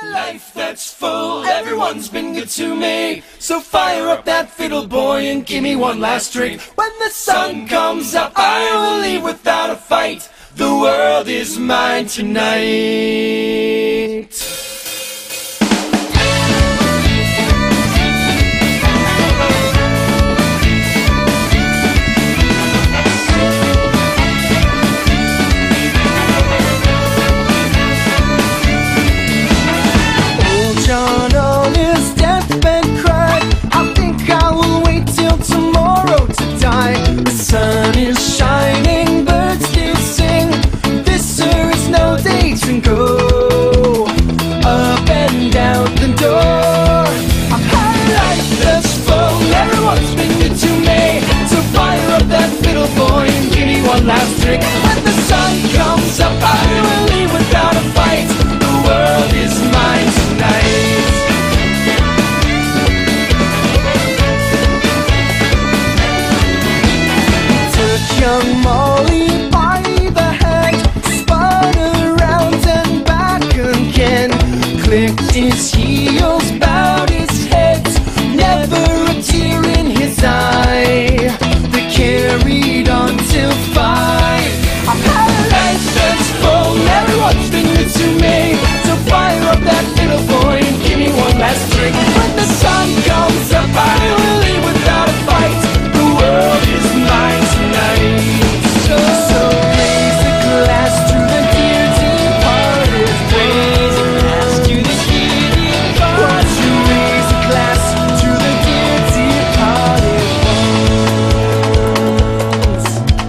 Life that's full, everyone's been good to me. So fire up that fiddle, boy, and give me one last drink. When the sun comes up, I will leave without a fight. The world is mine tonight. Last drink. When the sun comes up, I will leave without a fight. The world is mine tonight. Took young Molly by the hand, spun around and back again, clicked his heels, bowed his head, never a tear in his eye. They carried on till 5. I've had a life that's full, everyone's been good to me. So fire up that fiddle, boy, and give me one last drink. When the sun comes up, I will leave without a fight. The world is mine tonight. So raise the glass to the dear departed. Raise a glass to the dear departed. Won't you raise a glass to the dear departed ones?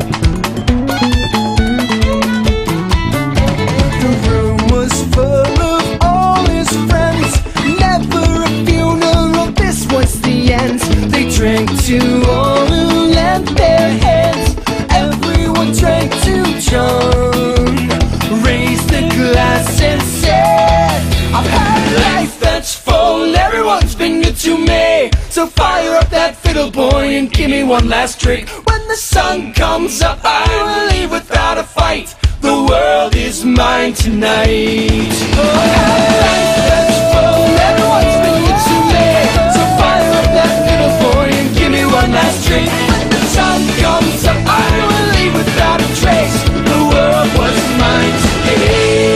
The room was full of all his friends. Never a funeral, this was the end. They drank to all who lent their hands. Everyone drank to John. Raised the glass and said, I've had a life that's full, everyone's been good to me. So fire up that fiddle, boy, and give me one last drink. When the sun comes up, I will leave without a fight. The world is mine tonight. Oh, I've had a life that's full, everyone's been good to me. So fire up that fiddle, boy, and give me one last drink. When the sun comes up, I will leave without a trace. The world was mine today.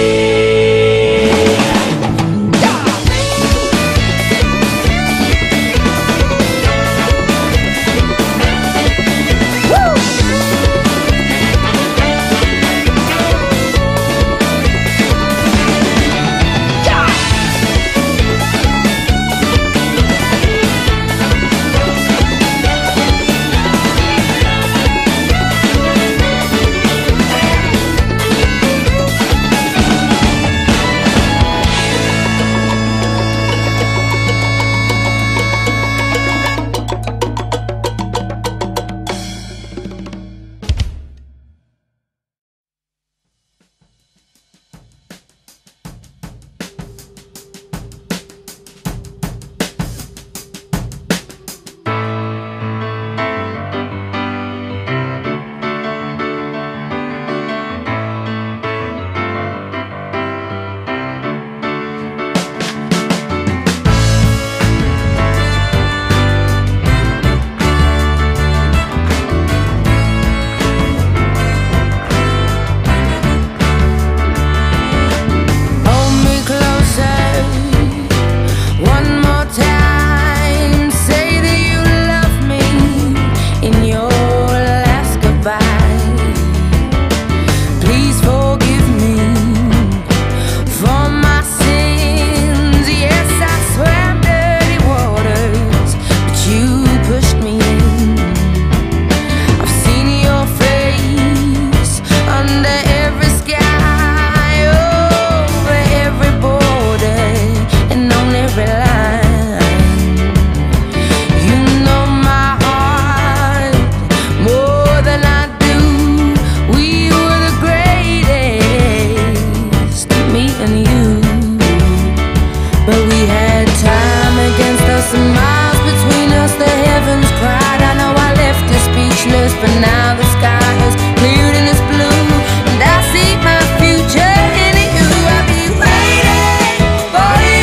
For you.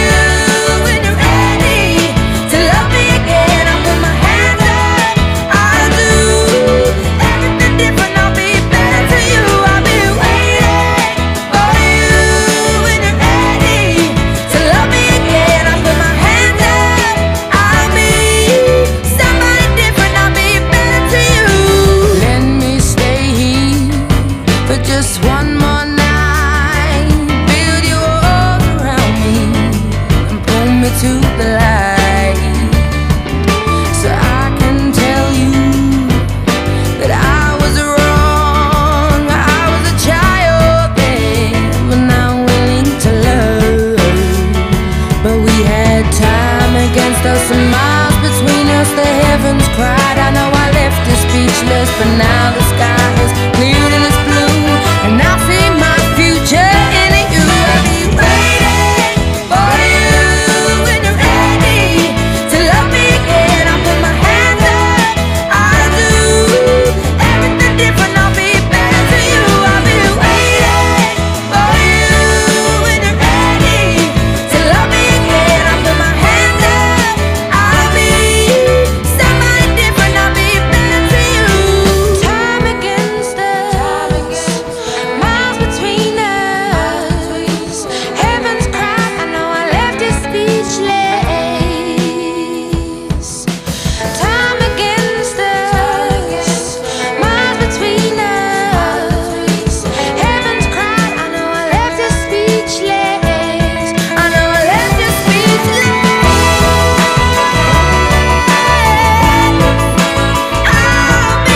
but now the sky is clear and it's blue, and I see my future in you. I'll be waiting for you when you're ready to love me again. I'll put my hands up, I'll do everything different. I'll be better to you. I'll be waiting for you when you're ready to love me again. I'll put my hands up, I'll be somebody different. I'll be better to you. Time against us, miles between us. Heaven's cry, I know I left you speechless. Time against us, miles between us. Heaven's cry, I know I left you speechless. I know I left you speechless. I'll be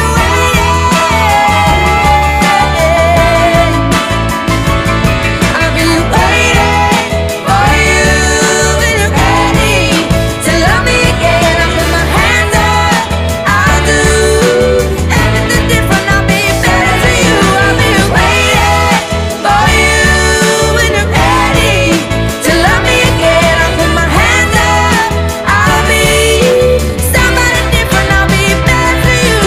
waiting for you when you're ready to love me again. I'll put my hands up, I'll do everything different. I'll be better to you. I'll be waiting for you when you're ready to love me again. I'll put my hands up, I'll be somebody different. I'll be better to you.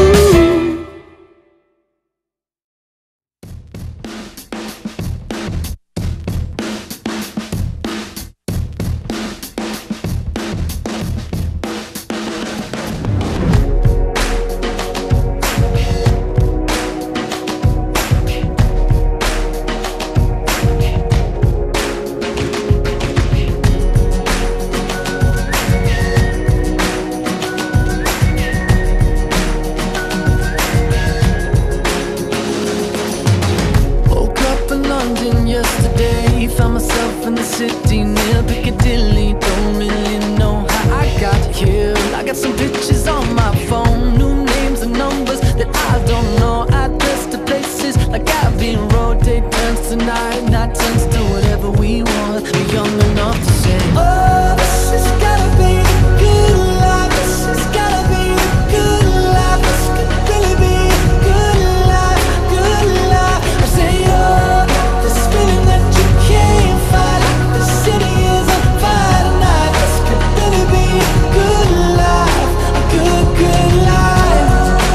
Woke up in London yesterday, found myself in the city near Piccadilly. Don't really know how I got here. I got some pictures on my phone, new names and numbers that I don't know. Address to places like Abbey Road. Day turns to night, night turns to whatever we want. We're young enough to say, oh, this has gotta be the good life. This has gotta be the good life. This could really be the good life, good life. I say, oh, this feeling that you can't fight, like the city is on fire tonight. This could really be a good life, a good, good life.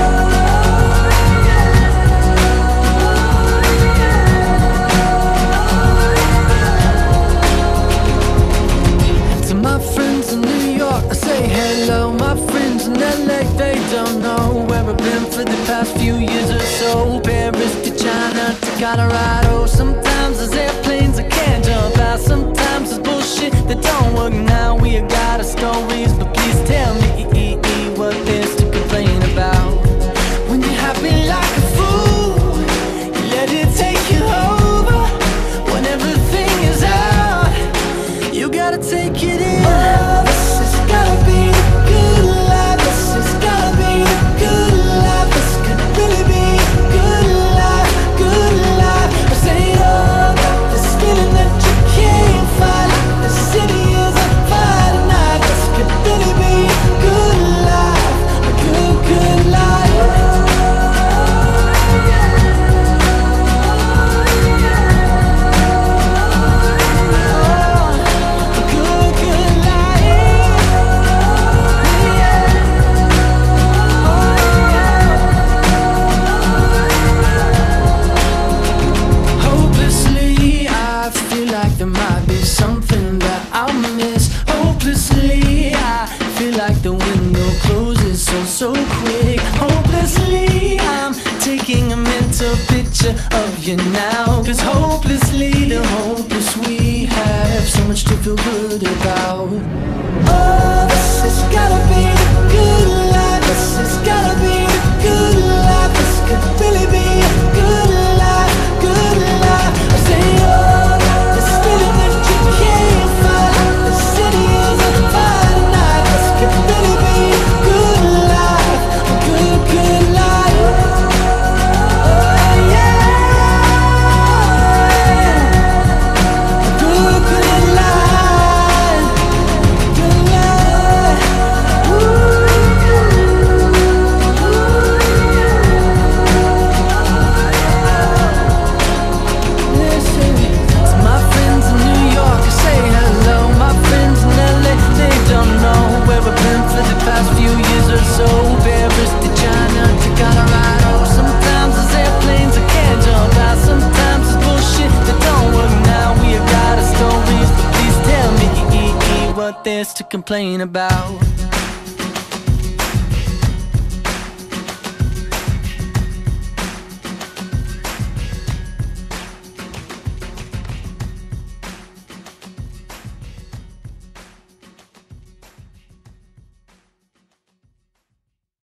To my friends in New York, I say hello. My friends in LA, they don't know where I've been for the past few years or so. Paris to China to Colorado. Sometimes there's airplanes I can't jump out. Sometimes there's bullshit that don't work now. We got our stories, but please tell me what there's to complain about. When you're happy like a fool, you let it take you over. When everything is out, you gotta take it in. Oh, this has gotta be the good life. This has gotta be the good life. This could really be a good life, good life. I say, oh, this feeling that you can't fight, like the city is on fire tonight. This could really be a good life, a good, good life. A good, good life. Hopelessly, I feel like there might be something that I'll miss. Hopelessly, I feel like the window closes so quick. Hopelessly, I'm taking a mental picture of you now. 'Cause hopelessly, the hopeless we have so much to feel good about. Oh, this has gotta be the good life. This has gotta be the good life. This could really be a good life, good life. I say, oh, this feeling that you can't fight, like the city is on fire tonight. This could really be a good life, a good, good life. Oh, yeah. A good, good life, good life. Ooh. to complain about.